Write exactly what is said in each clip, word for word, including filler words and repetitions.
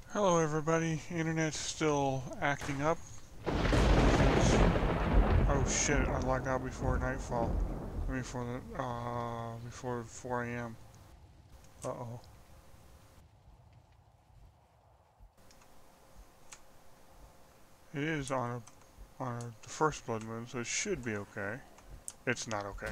Hello everybody, internet's still acting up. Oh shit, I logged out before nightfall. I mean before the, uh, before four A M Uh-oh. It is on a, on a, the first blood moon, so it should be okay. It's not okay.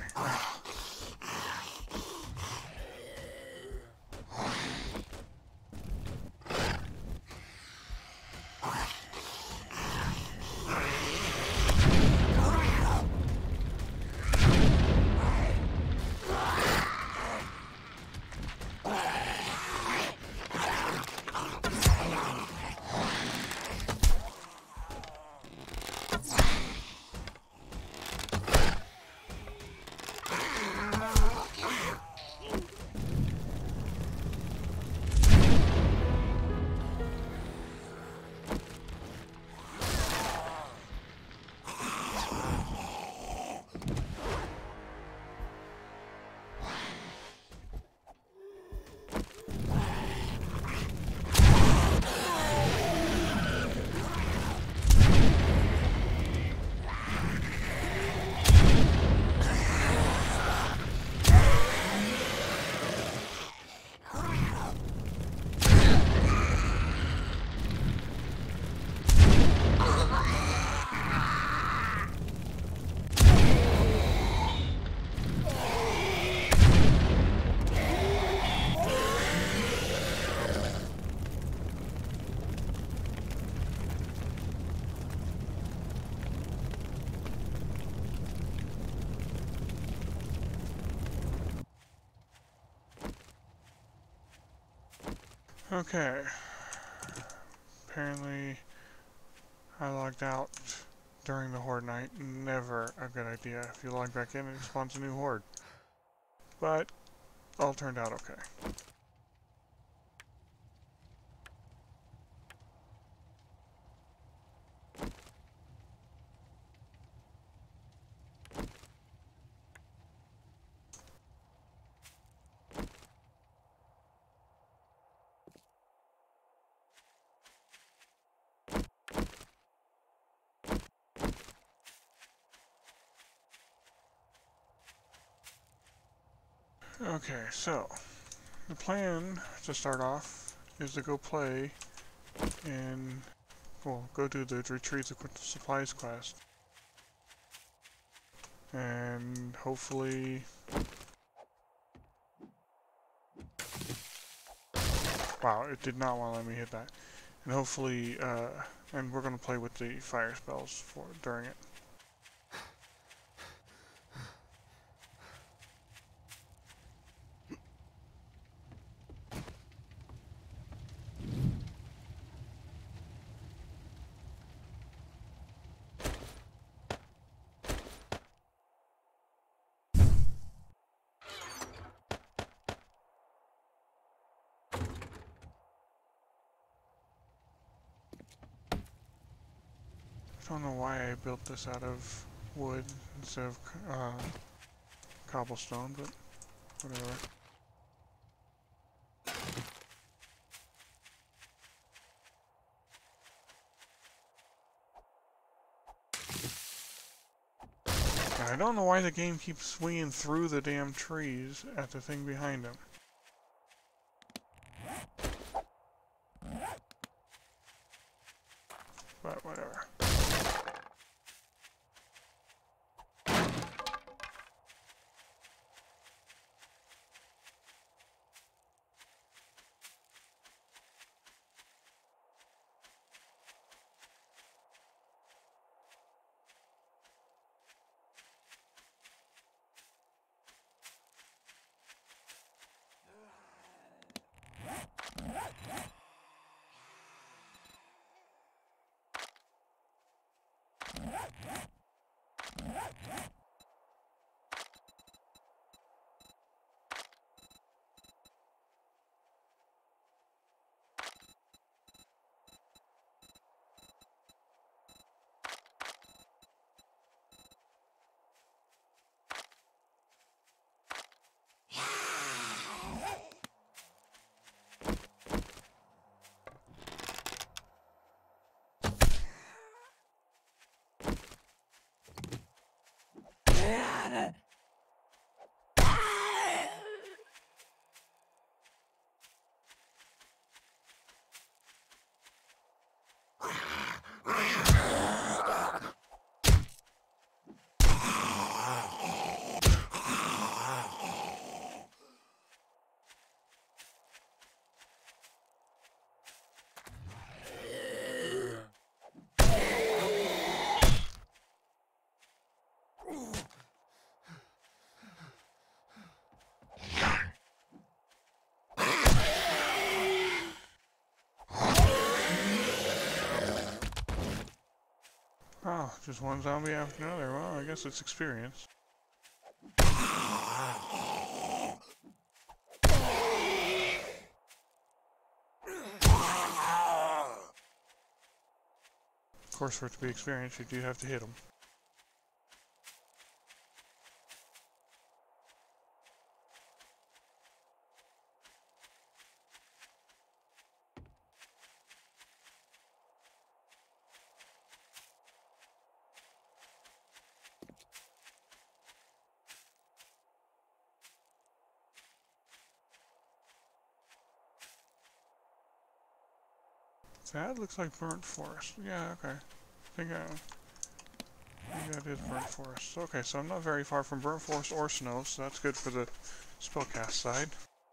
Okay. Apparently I logged out during the horde night. Never a good idea. If you log back in, it spawns a new horde. But all turned out okay. Okay, so the plan to start off is to go play and, well, go do the Retrieve the Supplies quest. And hopefully... Wow, it did not want to let me hit that. And hopefully, uh, and we're going to play with the fire spells for during it. I don't know why I built this out of wood instead of uh, cobblestone, but whatever. And I don't know why the game keeps swinging through the damn trees at the thing behind him. But whatever. just one zombie after another. Well, I guess it's experience. Of course, for it to be experienced, you do have to hit them. That looks like burnt forest. Yeah, okay. I think, I, I think that is burnt forest. Okay, so I'm not very far from burnt forest or snow, so that's good for the spellcast side.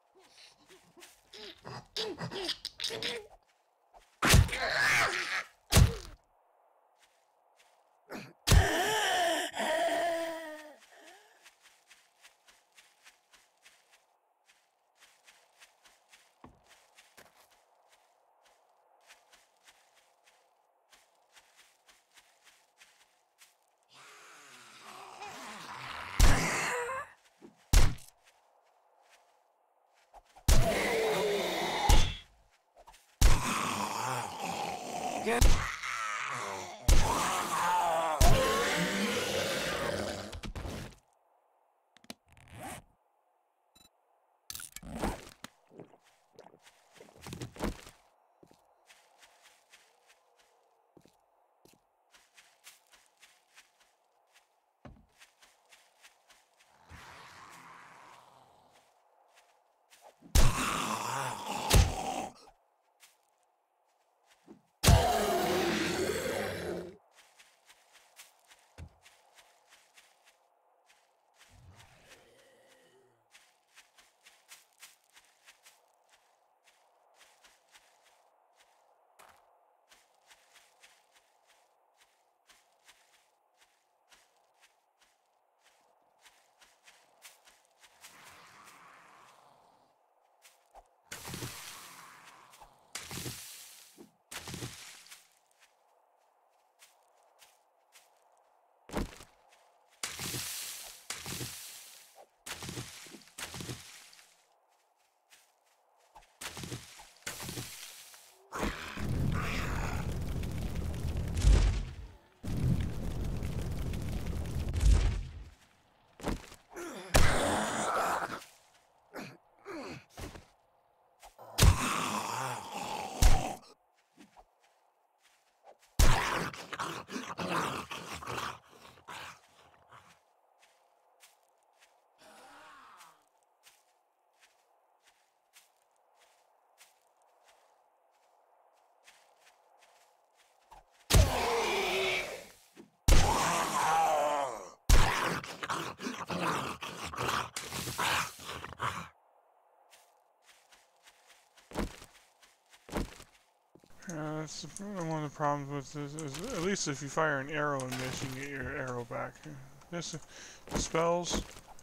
Yeah, that's one of the problems with this, is at least if you fire an arrow in this, you can get your arrow back. This, the spells,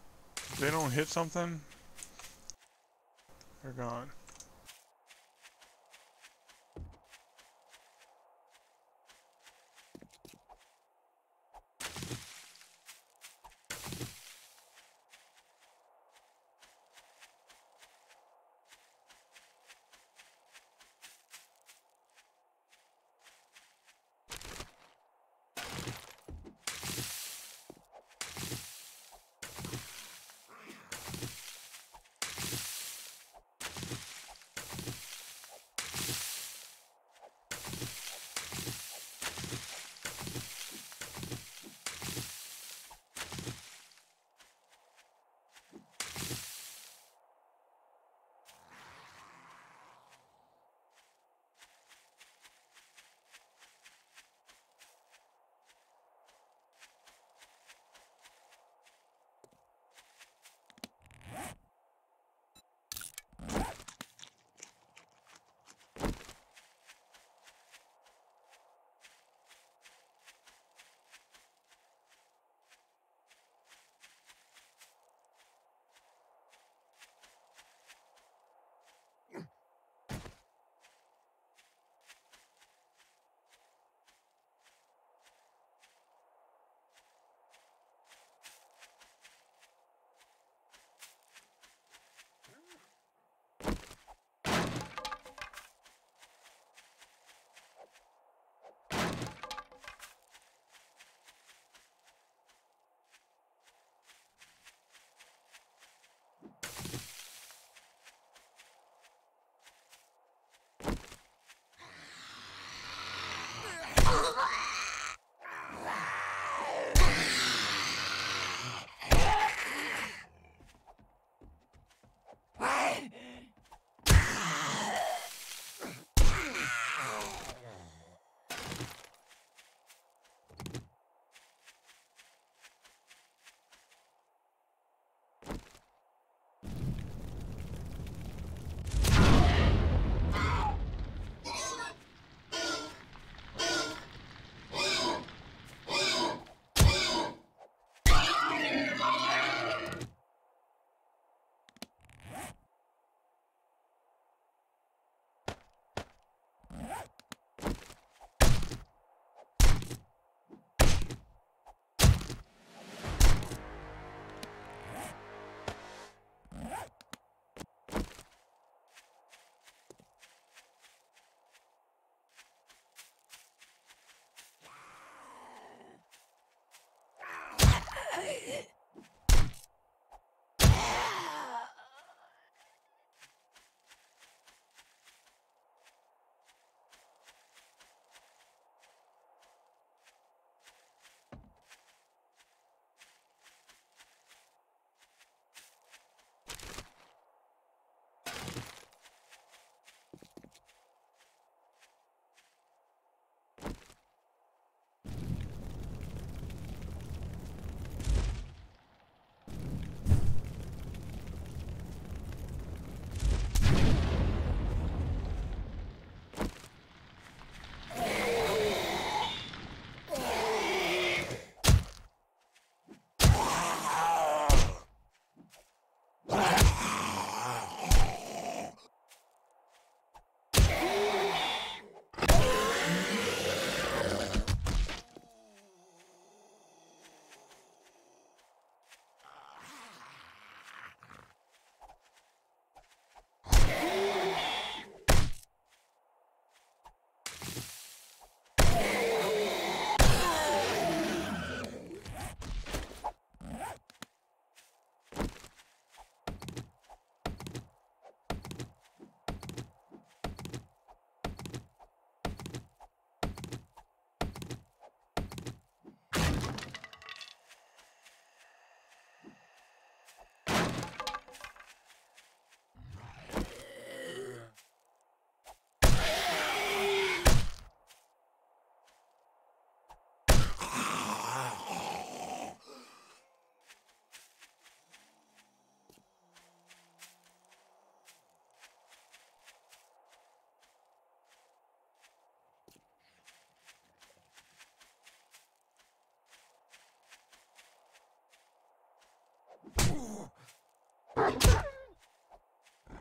if they don't hit something, they're gone.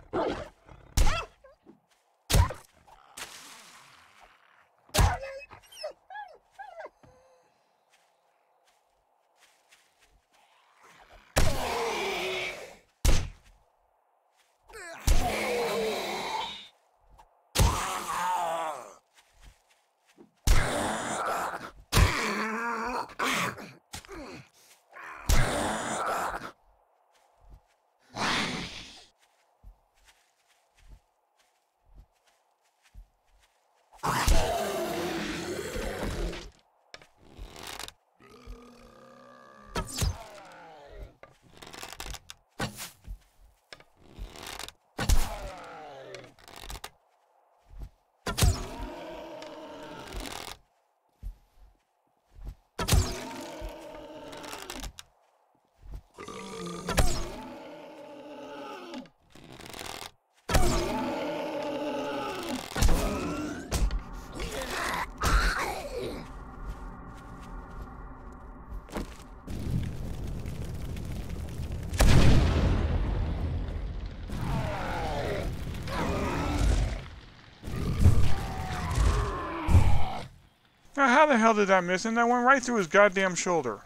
Now, how the hell did that miss him? That went right through his goddamn shoulder.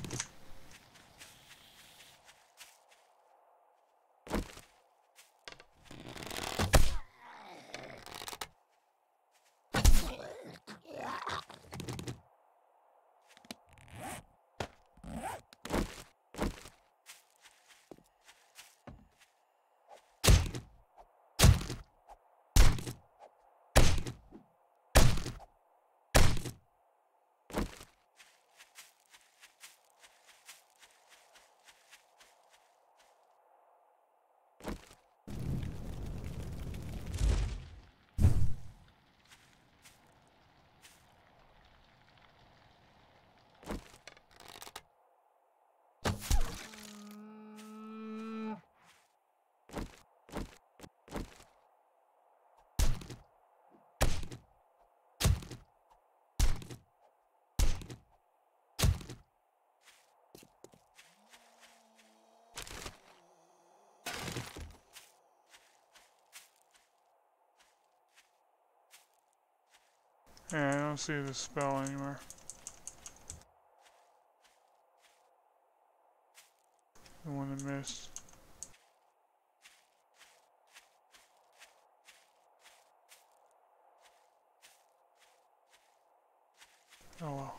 Yeah, I don't see the spell anywhere. The one that missed. Oh well.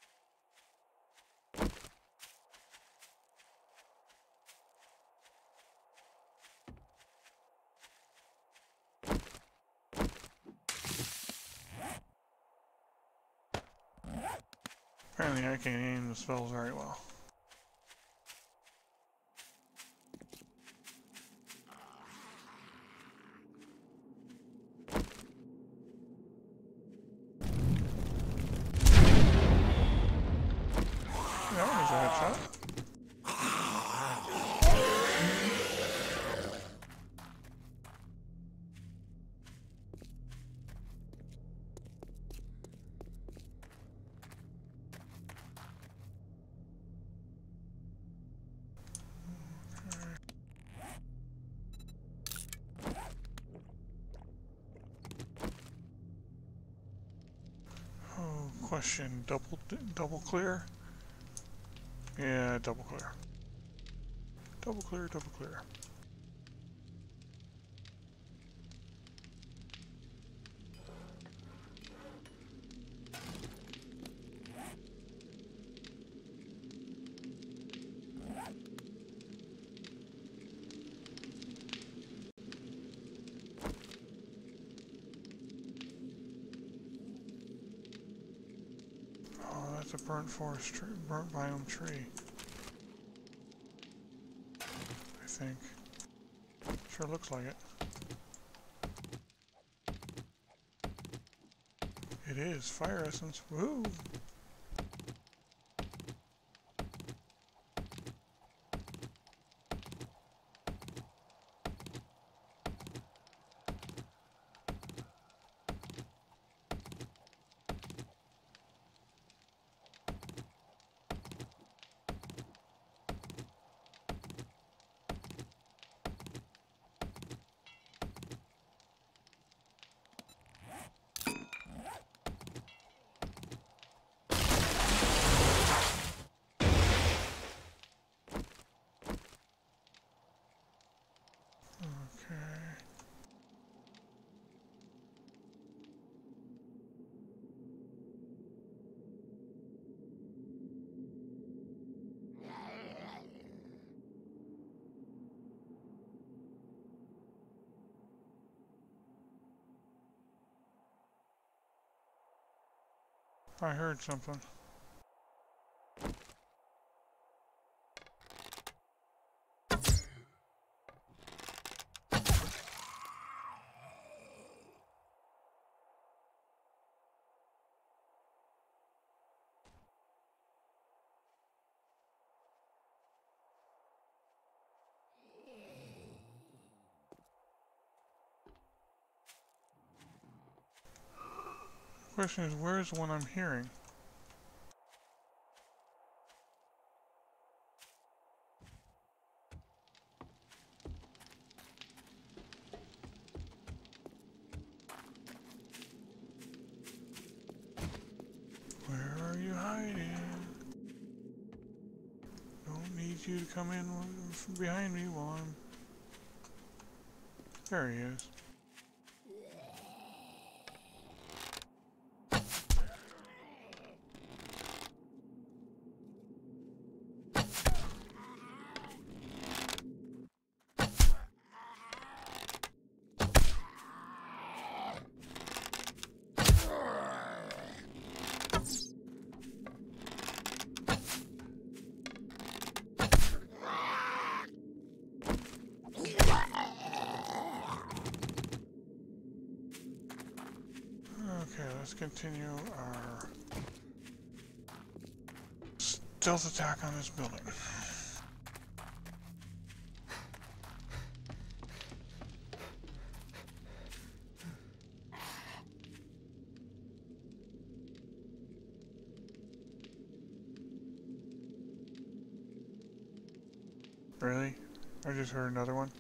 Apparently I can't aim the spells very well. That one was a headshot. Oh, question, double double clear? Yeah, double clear. Double clear, double clear. Oh, that's a burnt forest tree, burnt biome tree. I think. Sure looks like it. It is. Fire essence. Woo! I heard something. The question is, where's the one I'm hearing? Where are you hiding? Don't need you to come in from behind me while I'm... There he is. Okay, let's continue our stealth attack on this building. Really? I just heard another one.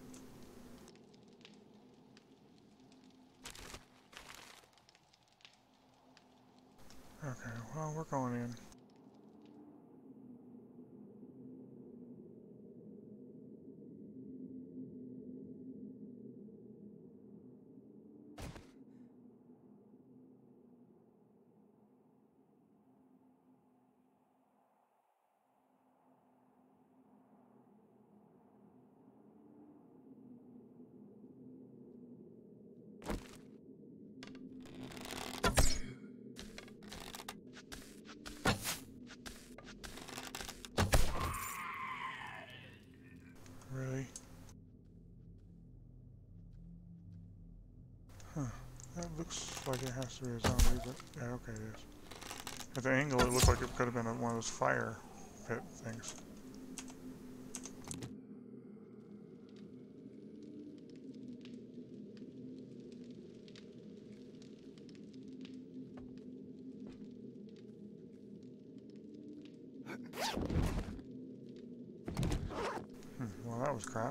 Okay, well, we're going in. Really? Huh. That looks like it has to be a zombie, but yeah, okay, it is. At the angle, it looked like it could have been a, one of those fire pit things. Hmm, well, that was crap.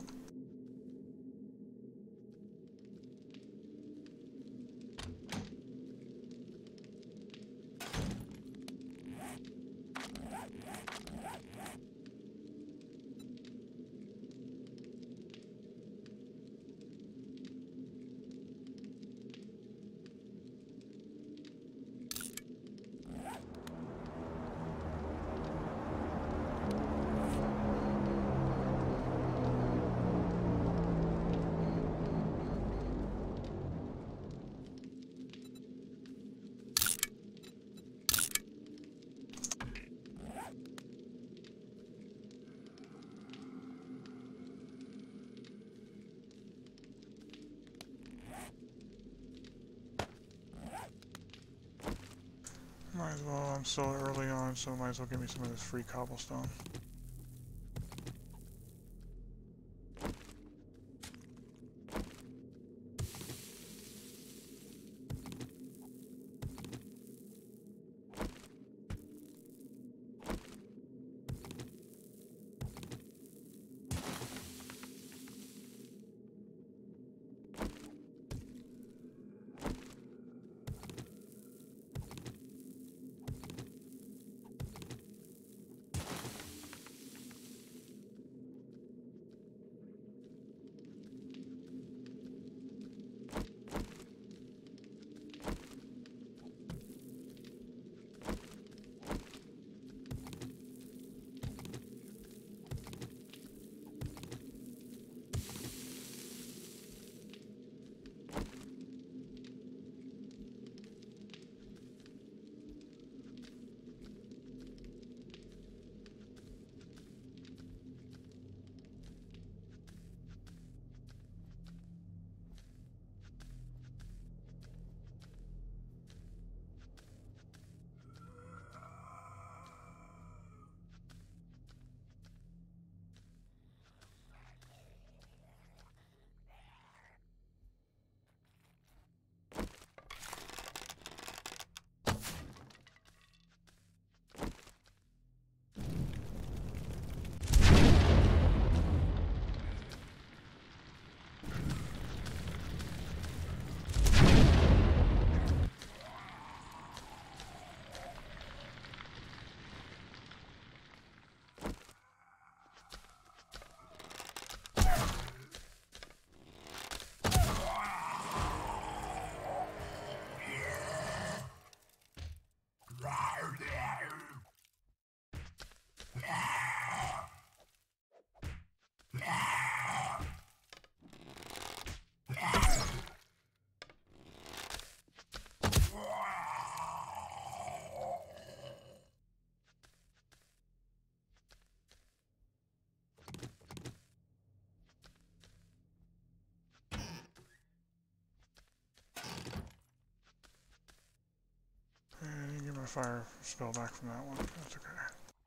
Might as well, I'm still early on, so might as well give me some of this free cobblestone. a fire spill back from that one. That's okay.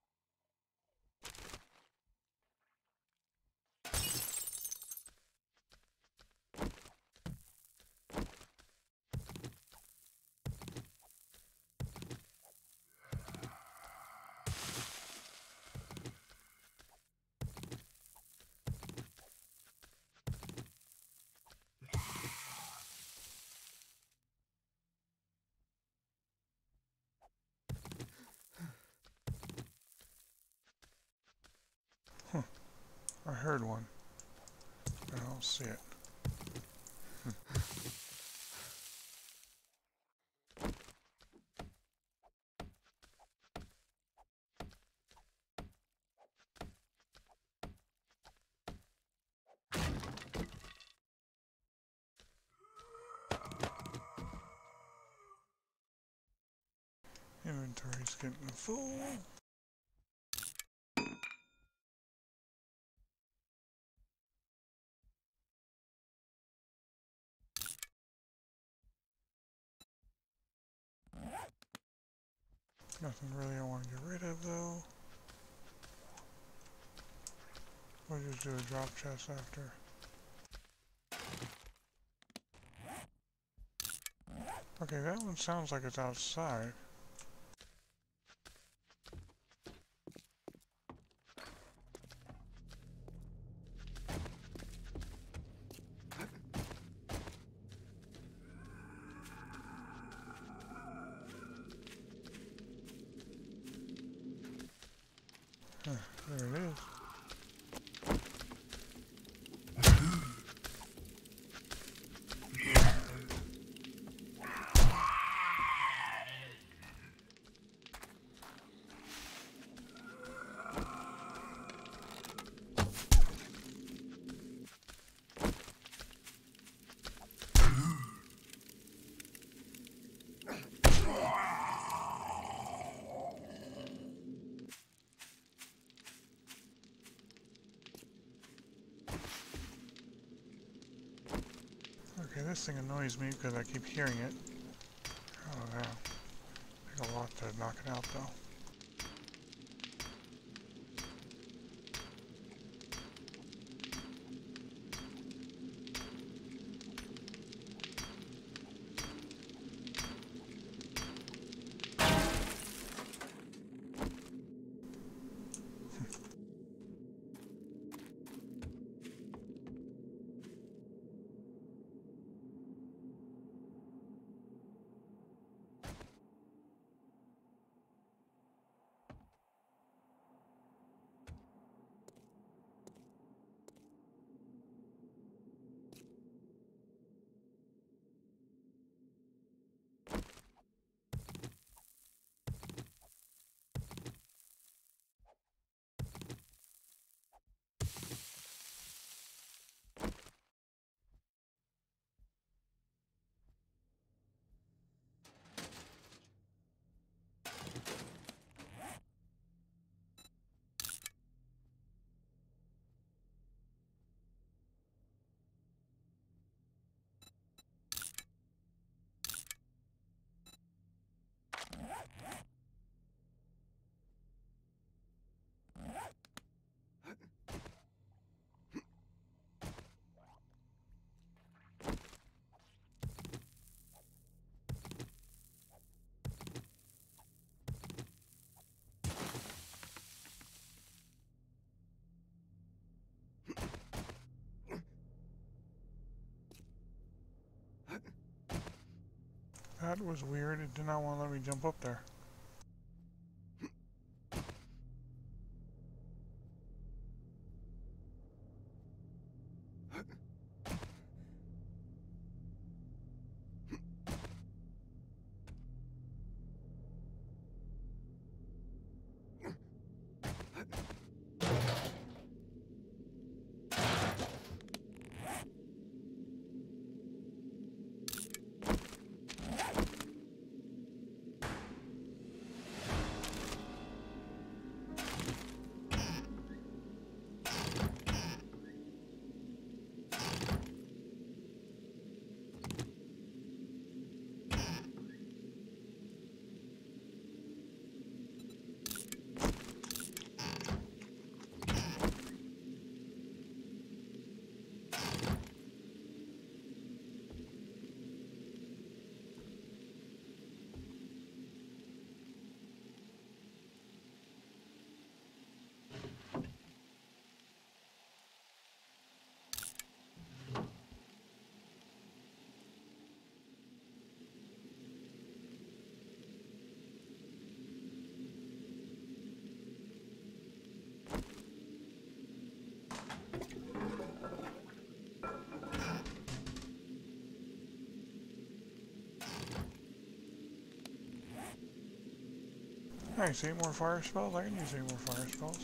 Huh. I heard one. I don't see it. Hmm. Inventory's getting full. Nothing really I want to get rid of though. We'll just do a drop chest after. Okay, that one sounds like it's outside. Huh, there it is. Okay, this thing annoys me because I keep hearing it. Oh yeah. Take a lot to knock it out though. That was weird. It did not want to let me jump up there. Nice, eight more fire spells? I can use eight more fire spells.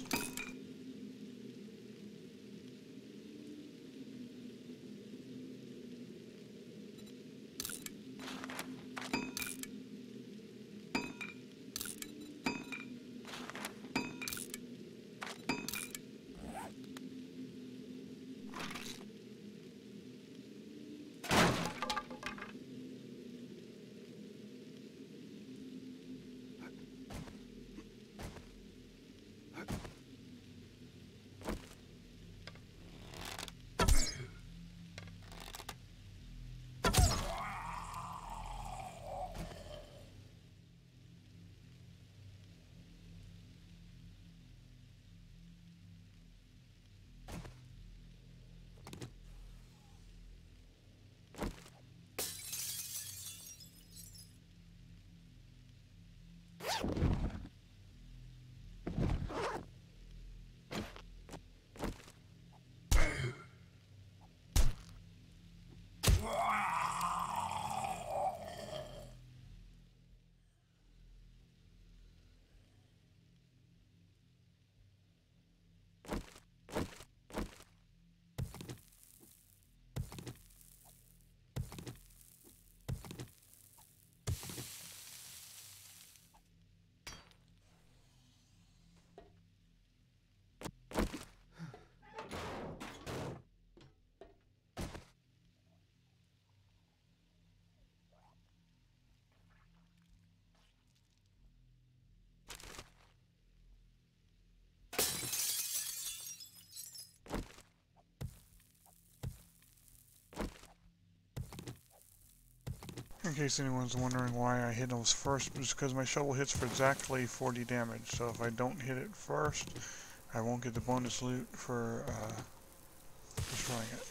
In case anyone's wondering why I hit those first, it's because my shovel hits for exactly forty damage. So if I don't hit it first, I won't get the bonus loot for uh, destroying it.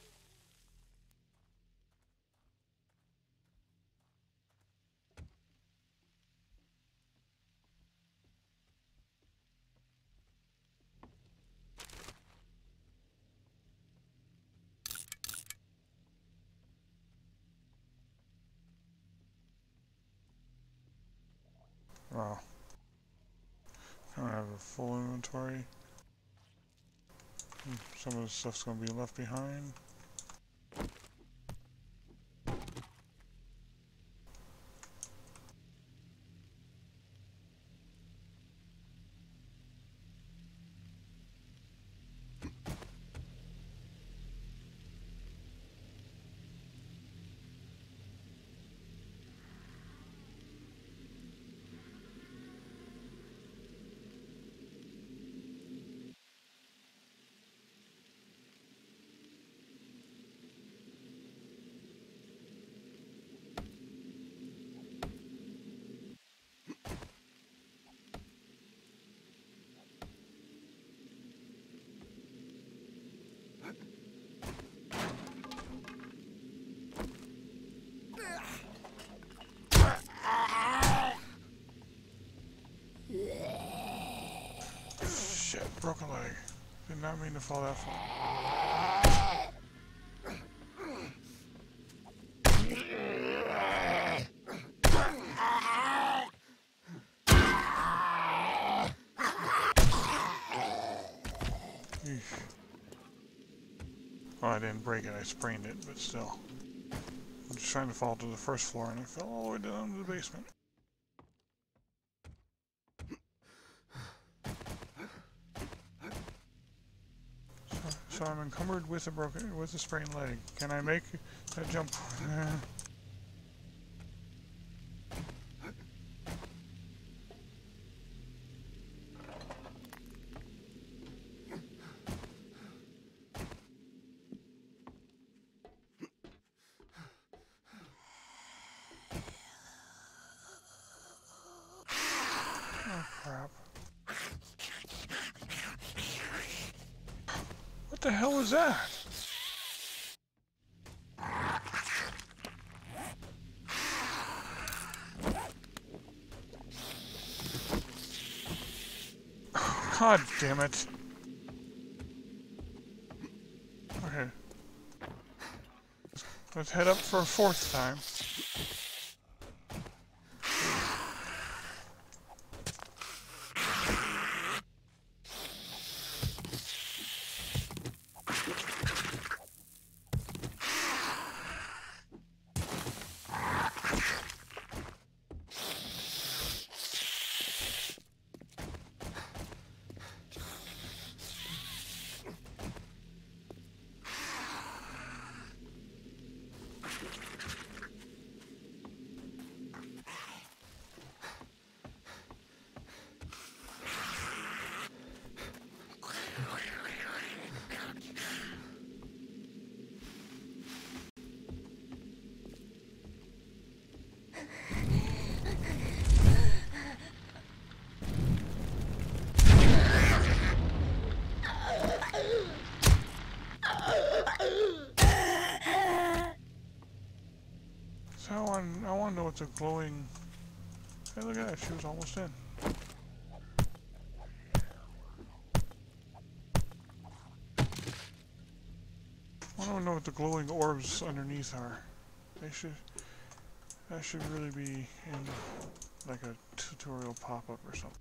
Wow. I don't have a full inventory. Some of the stuff's going to be left behind. Shit, broke a leg. Did not mean to fall that far. Eesh. Well, I didn't break it, I sprained it, but still. I'm just trying to fall to the first floor and I fell all the way down to the basement. So I'm encumbered with a broken, with a sprained leg. Can I make that jump? Oh crap. What the hell was that? Oh, God damn it. Okay. Let's head up for a fourth time. want I want to know what the glowing. Hey, look at that! She was almost in. I want to know what the glowing orbs underneath are. They should. That should really be in like a tutorial pop-up or something.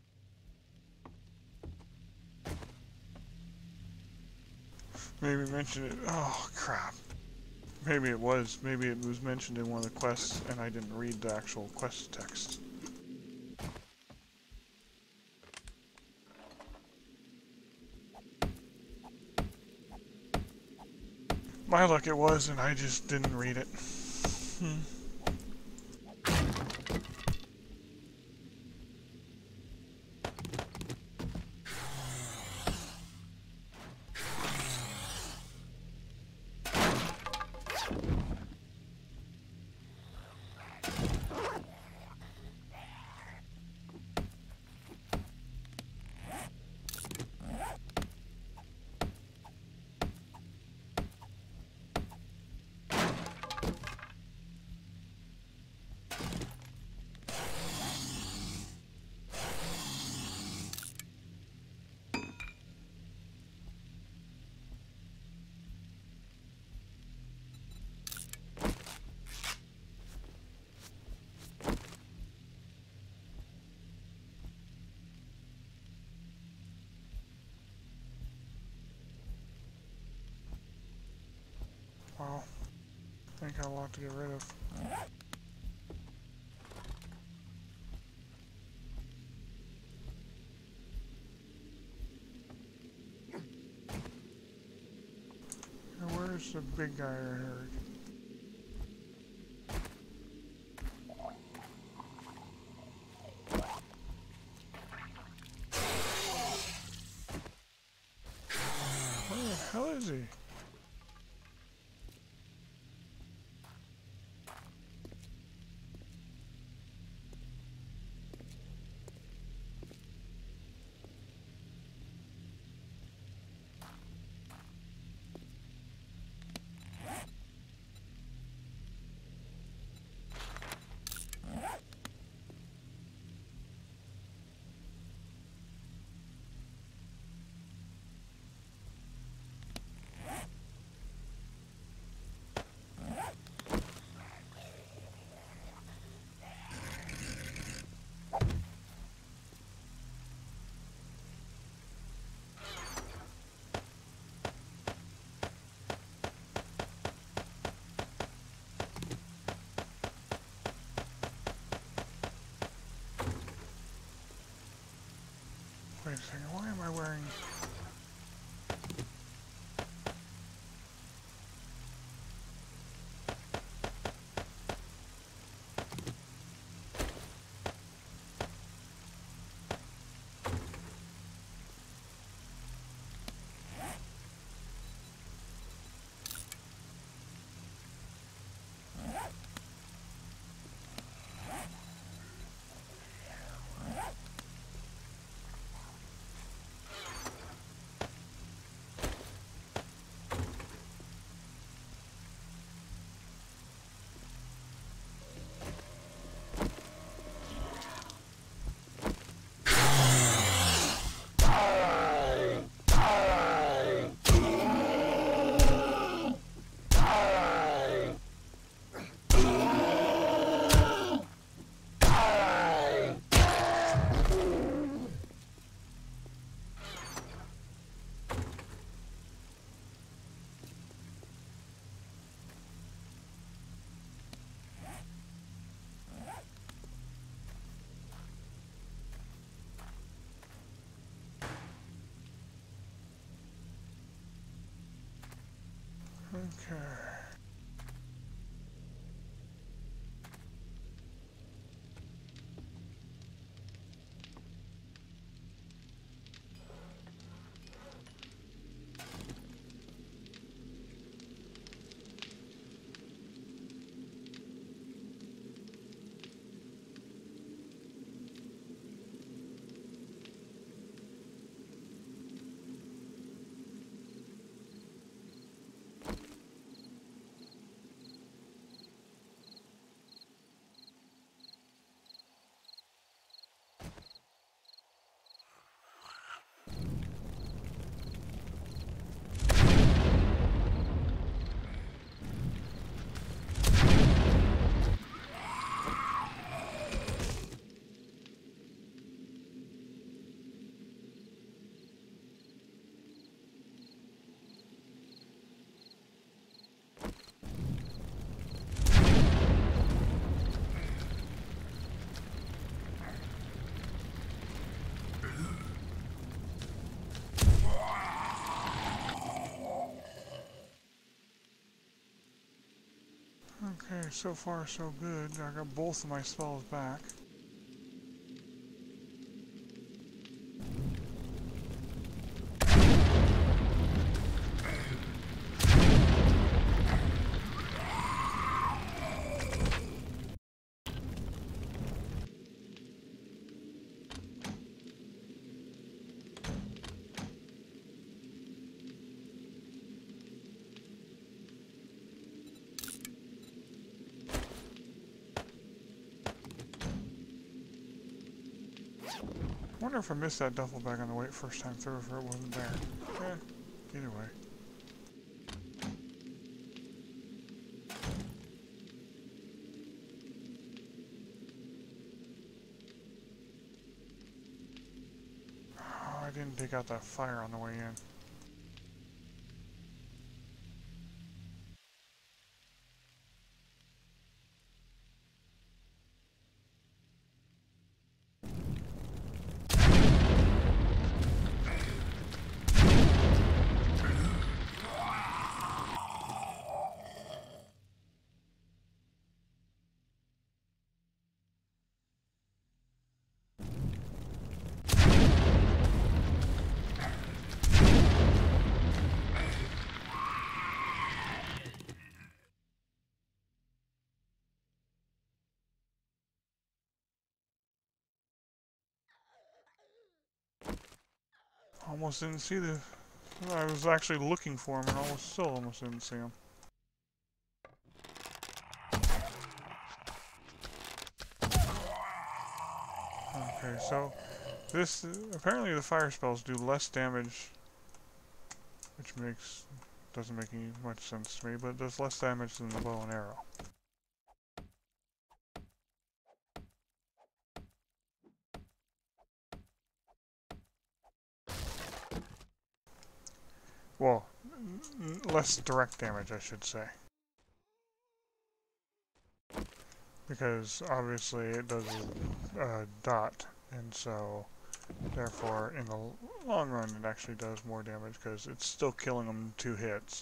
Maybe mention it. Oh crap. Maybe it was. Maybe it was mentioned in one of the quests and I didn't read the actual quest text. My luck it was and I just didn't read it. Hmm. Wow. I think I got a lot to get rid of. Now where's the big guy I heard? Where the hell is he? Wait a second, why am I wearing... Okay. Okay, so far so good. I got both of my spells back. I wonder if I missed that duffel bag on the way first time through if it wasn't there. Eh, either way. Oh, I didn't take out that fire on the way in. Almost didn't see the... I was actually looking for him and almost still almost didn't see him. Okay, so this... apparently the fire spells do less damage, which makes... doesn't make any much sense to me, but it does less damage than the bow and arrow. Well, less direct damage, I should say. Because obviously it does a uh, dot, and so therefore in the long run it actually does more damage because it's still killing them in two hits.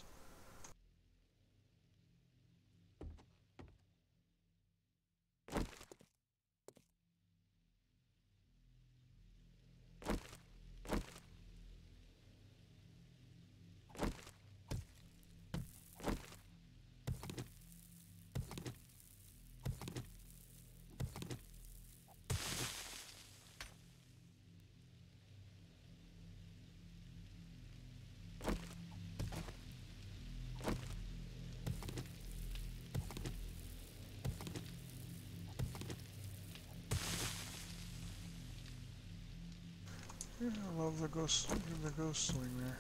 Yeah, I love the ghost, the ghost swing there.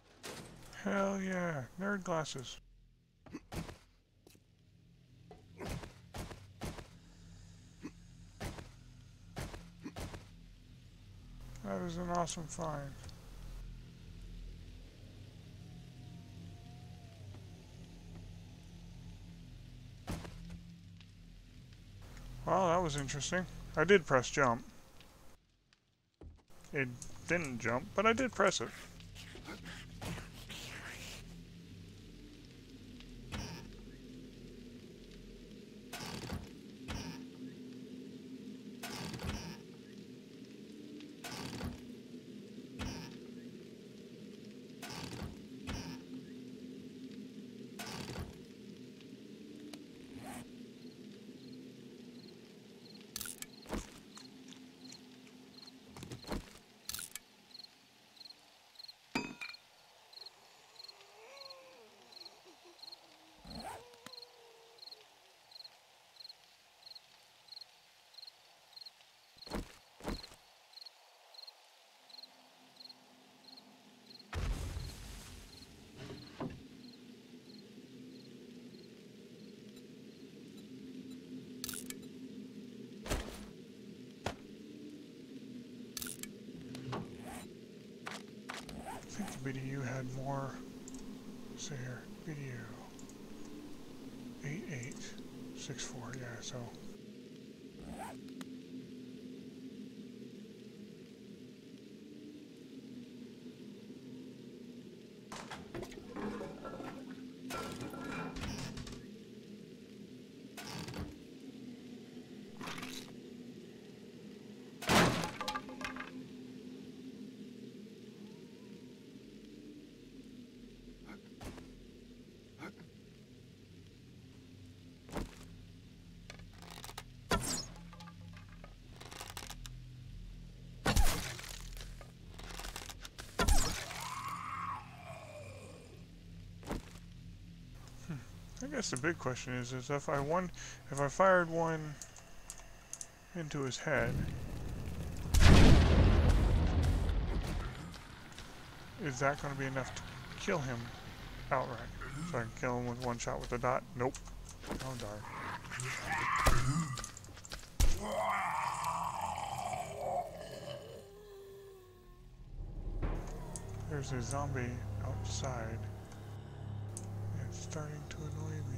Hell yeah, nerd glasses. is an awesome find. Well, that was interesting. I did press jump. It didn't jump, but I did press it. I think the B D U had more. Let's see here. B D U. eight eight six four, yeah, so. I guess the big question is, is if I one, if I fired one into his head, is that going to be enough to kill him outright? So I can kill him with one shot with the dot? Nope. Oh darn. There's a zombie outside. It's starting to annoy me.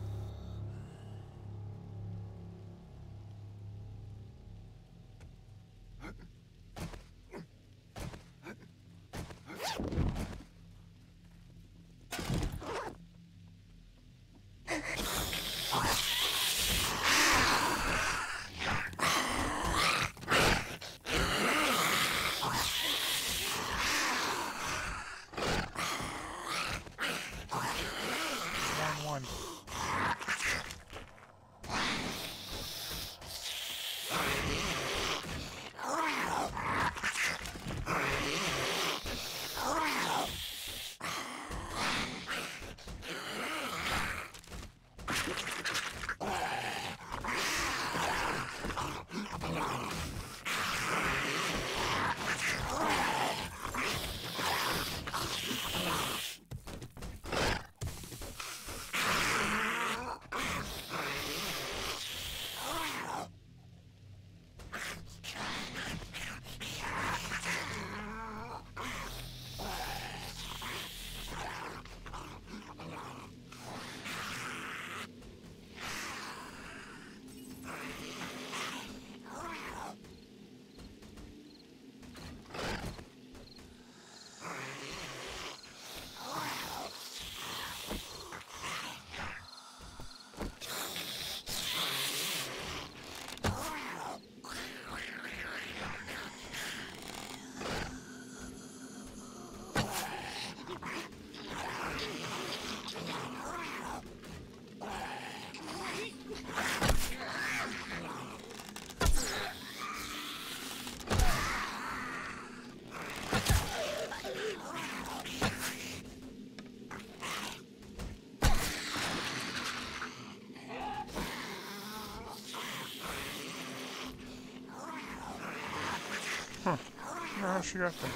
Huh. I don't know how she got there.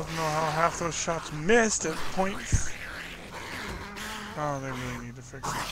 don't know how half those shots missed at point. Oh, they really need to fix it.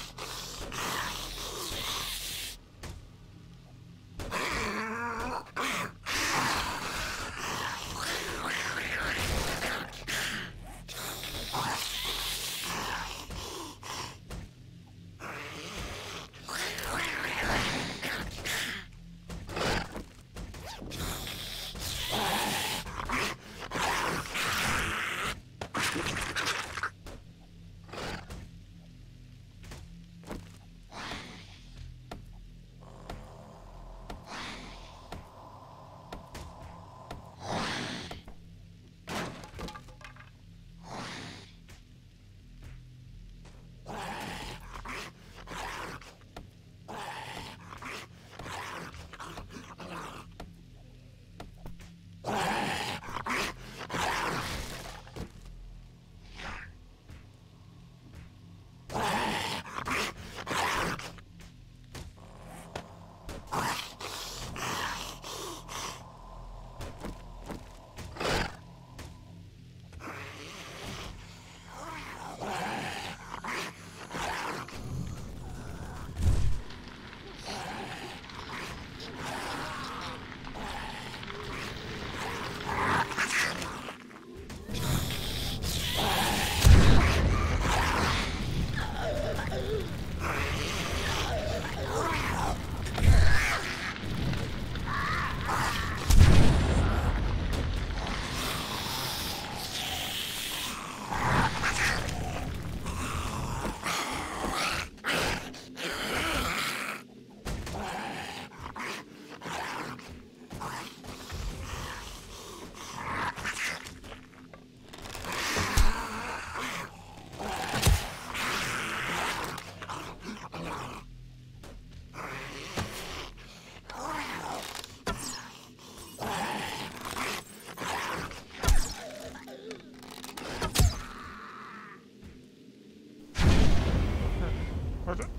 What the?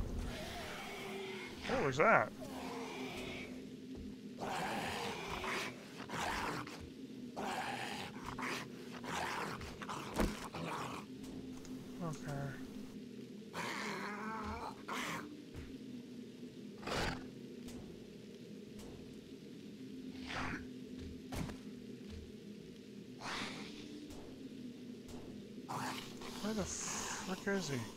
What was that? Okay. Where the frick is he?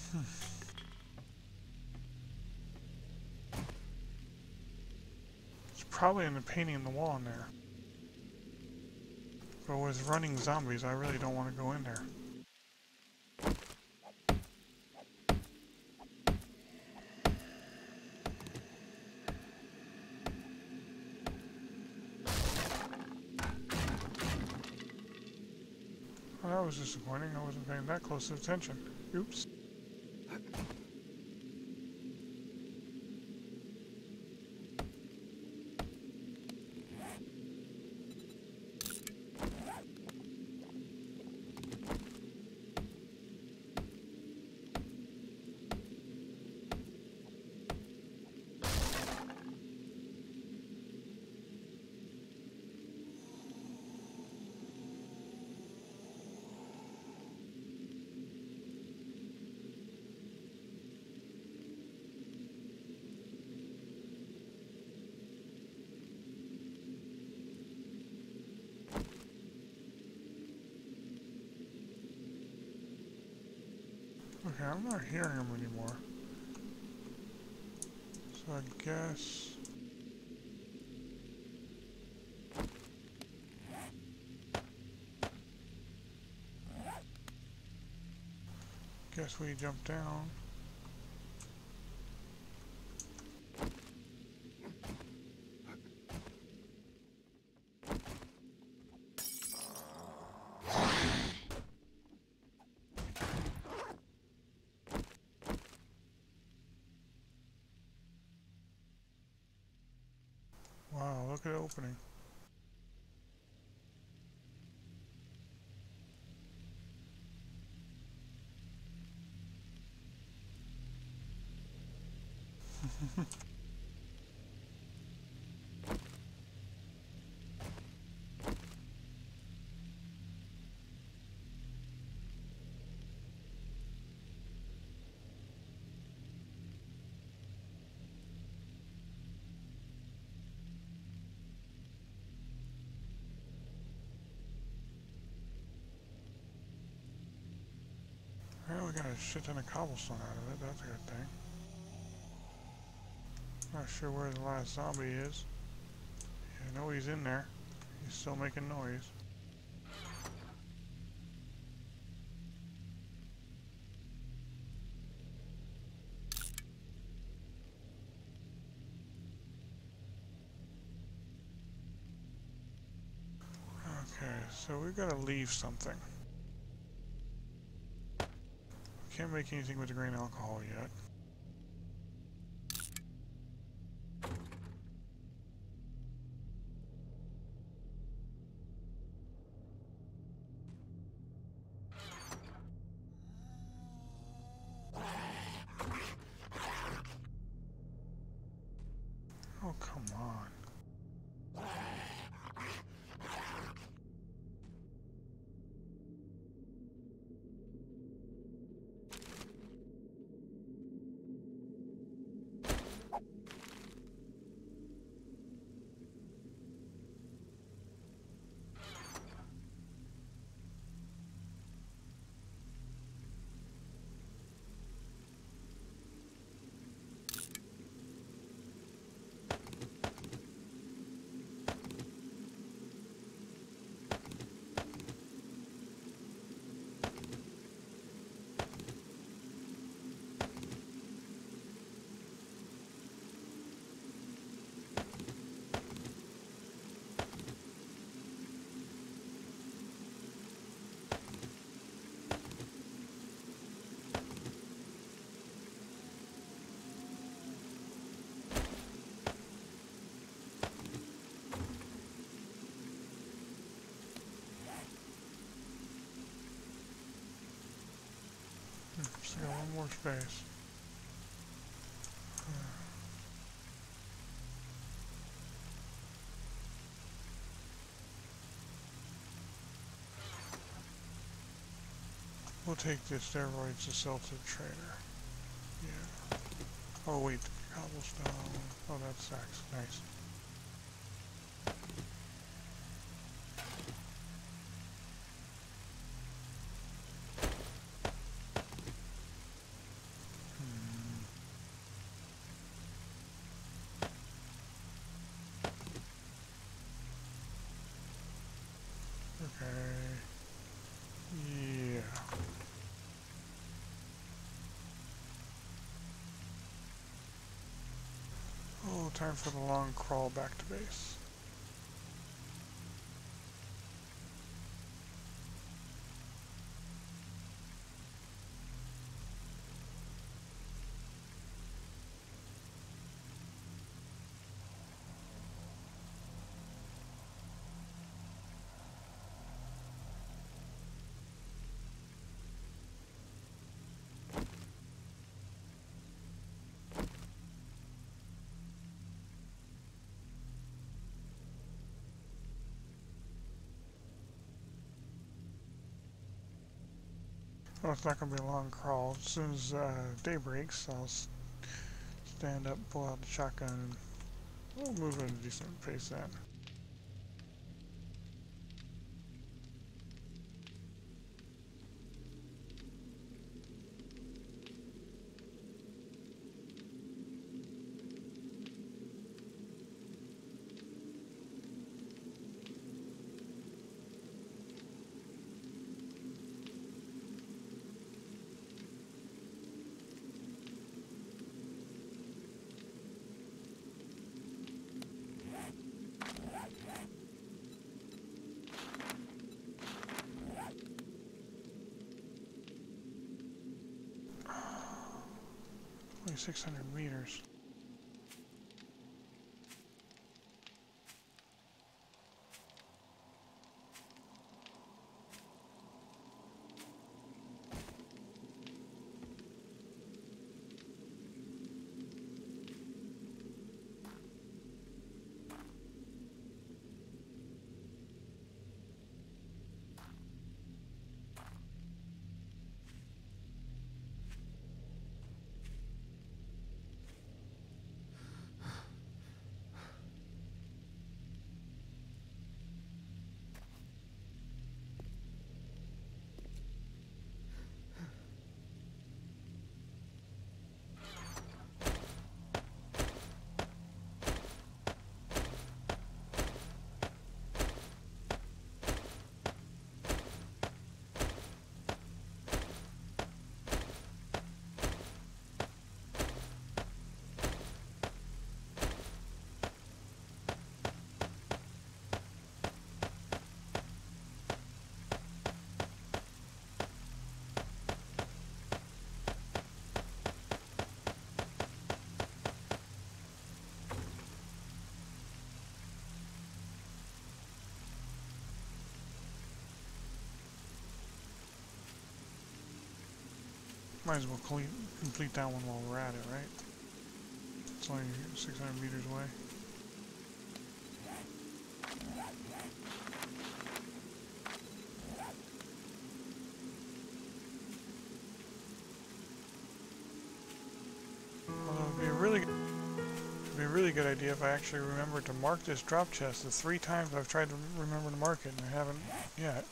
Hmm. It's probably in the painting in the wall in there. But with running zombies, I really don't want to go in there. Well, that was disappointing. I wasn't paying that close attention. Oops. Okay, I'm not hearing them anymore. So I guess... Guess we jump down. Wow, look at the opening. Well, we got a shit ton of cobblestone out of it. That's a good thing. Not sure where the last zombie is. Yeah, I know he's in there. He's still making noise. Okay, so we gotta leave something. Can't make anything with the grain alcohol yet. Oh, come on. Still got one more space. We'll take the steroids to sell to the trader. Yeah. Oh wait, cobblestone. Oh, that's sacks. Nice. time for the long crawl back to base. Well, it's not going to be a long crawl. As soon as uh, day breaks, I'll s stand up, pull out the shotgun, and we'll move at a decent pace then. Only six hundred meters. Might as well complete, complete that one while we're at it, right? It's only six hundred meters away. Although it'd be a really, it'd be a really good idea if I actually remembered to mark this drop chest. The three times I've tried to remember to mark it and I haven't yet.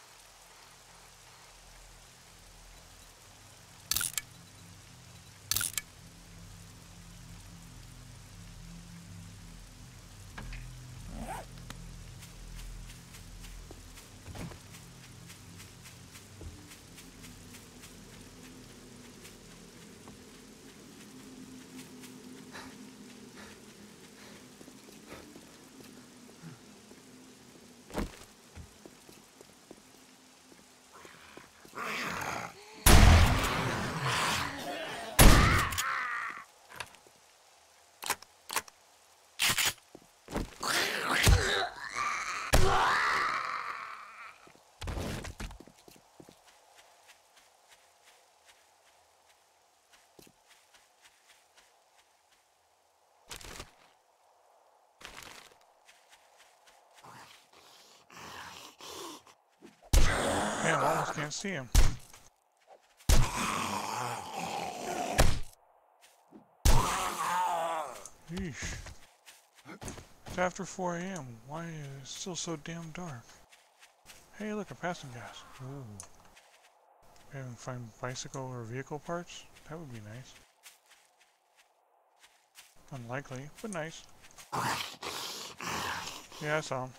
Man, I almost can't see him. Yeesh. It's after four A M Why is it still so damn dark? Hey, look, a passing gas. Ooh. Maybe I can find bicycle or vehicle parts? That would be nice. Unlikely, but nice. Yeah, I saw him.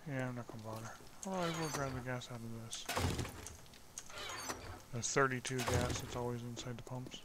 Yeah, I'm not gonna bother. Although I will grab the gas out of this. The thirty-two gas that's always inside the pumps.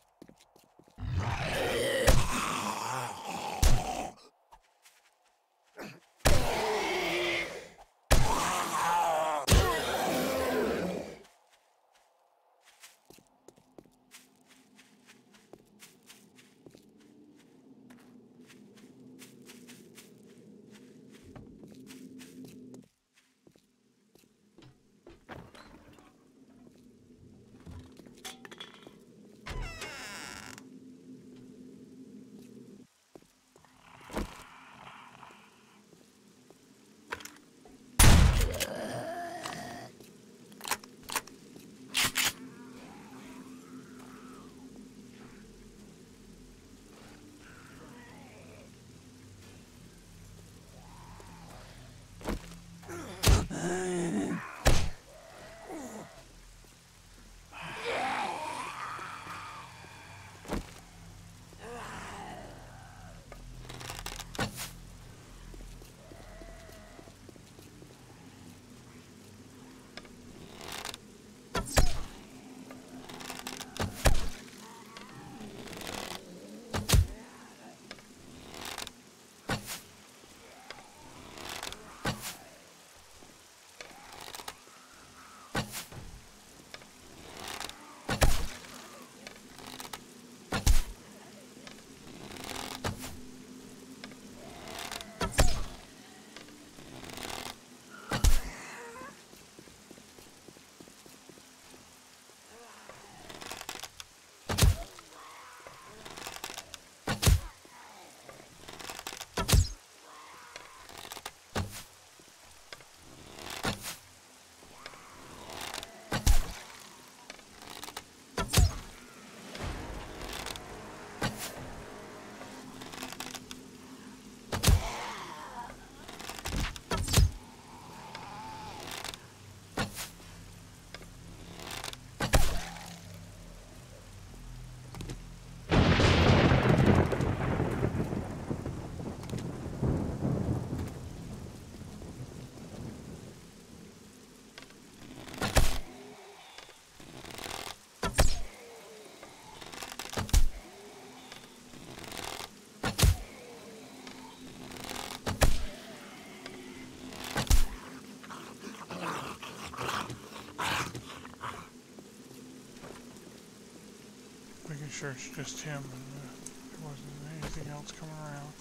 Making sure it's just him and uh, there wasn't anything else coming around.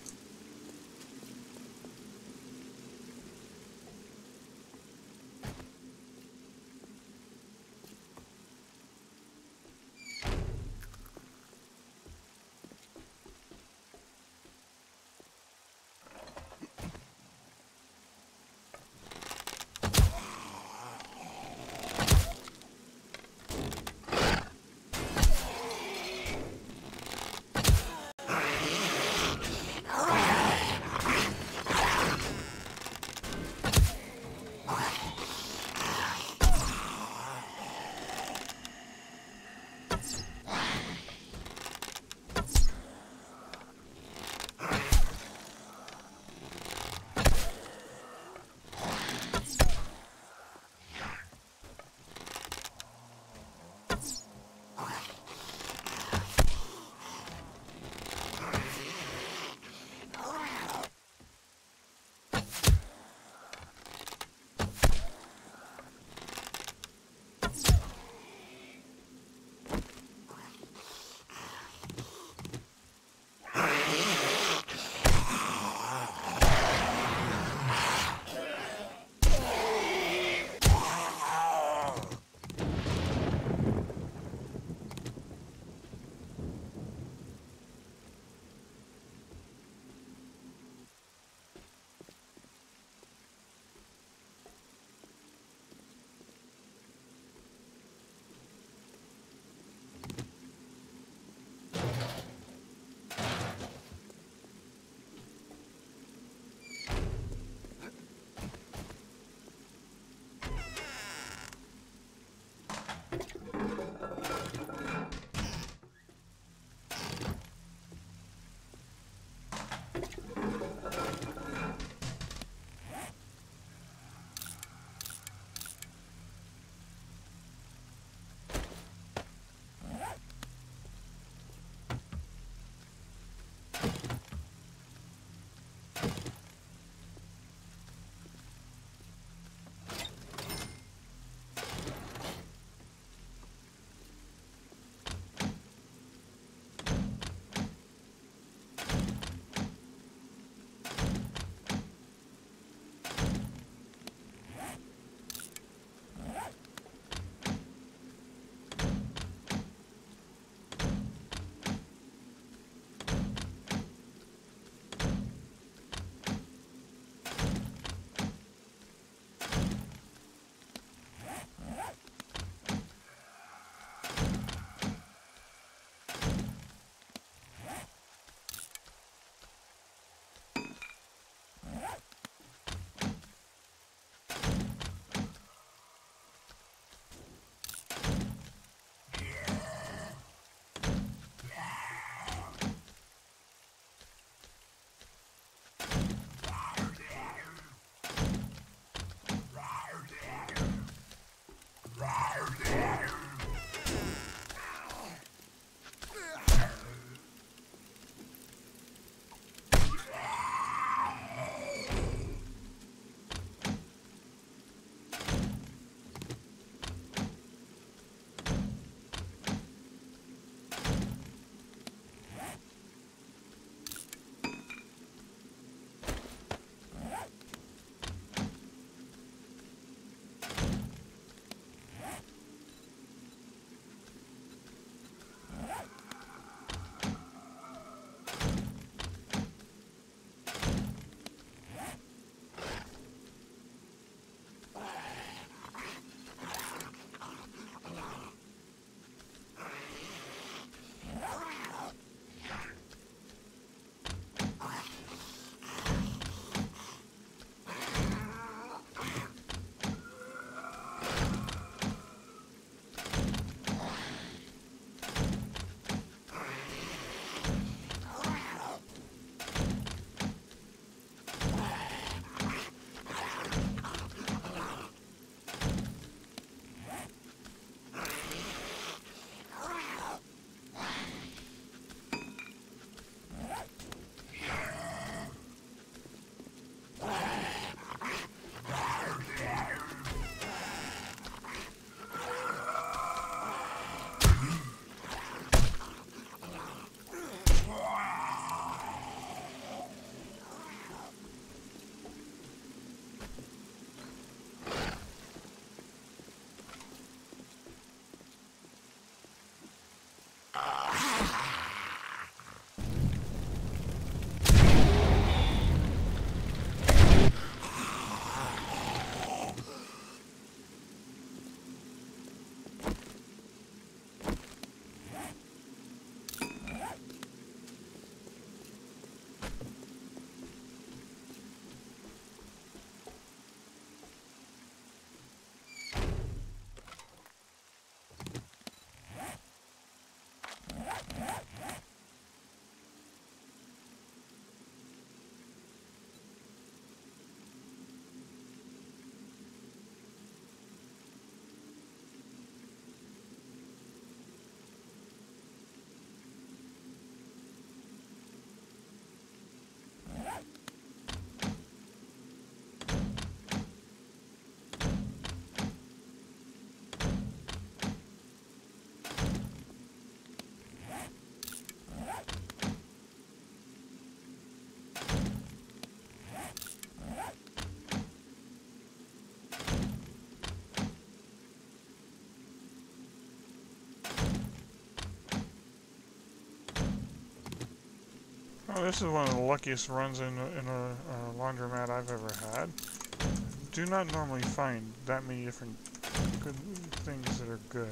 Well, this is one of the luckiest runs in, a- in a, a laundromat I've ever had. Do not normally find that many different good things that are good.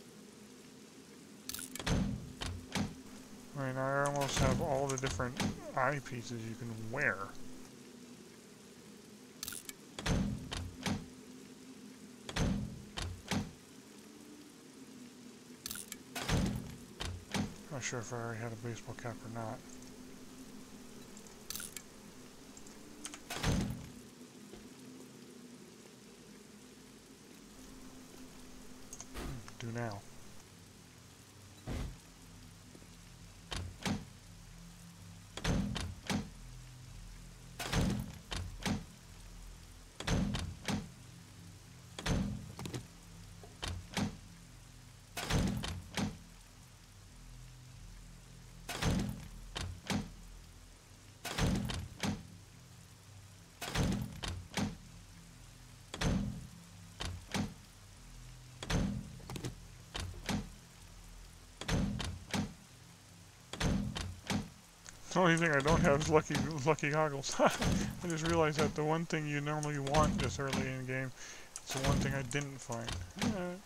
I mean, I almost have all the different eye pieces you can wear. Not sure if I already had a baseball cap or not. Do now. The only thing I don't have is lucky lucky goggles. I just realized that the one thing you normally want this early in the game, it's the one thing I didn't find. Uh,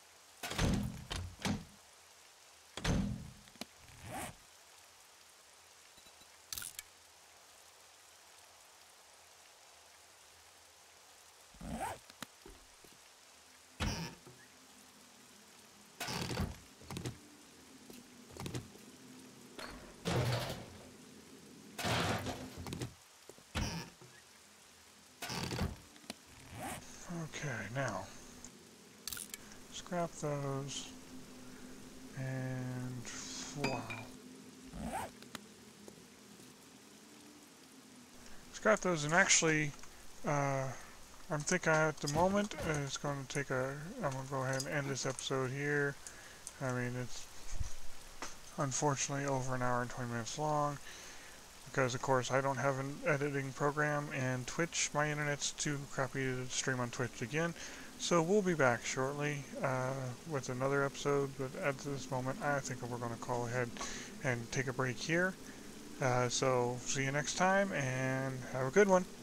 Okay, now, scrap those, and wow. Scrap those, and actually, uh, I'm thinking at the moment, uh, it's going to take a, I'm going to go ahead and end this episode here. I mean, it's unfortunately over an hour and twenty minutes long. Because, of course, I don't have an editing program, and Twitch, my internet's too crappy to stream on Twitch again. So we'll be back shortly uh, with another episode, but at this moment, I think we're going to call ahead and take a break here. Uh, so, see you next time, and have a good one.